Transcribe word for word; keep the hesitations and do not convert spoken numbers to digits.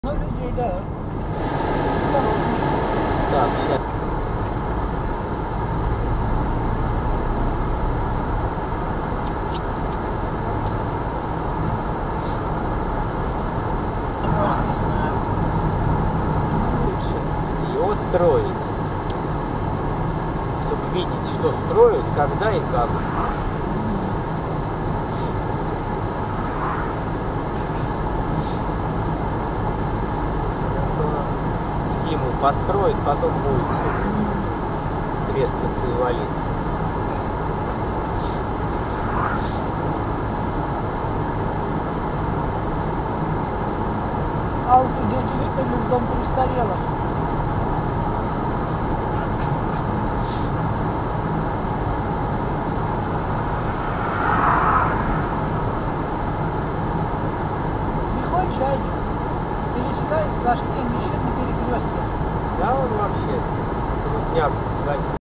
Ну, людей, да. Осторожнее. Так, сейчас. Лучше его строить, чтобы видеть, что строят, когда и как. Зиму построить, потом будет трескаться и валиться. А вот идете выпали в дом престарелых. Приходит чайник, пересекает сплошные, еще на перекрестке. Да, он вообще крупняк.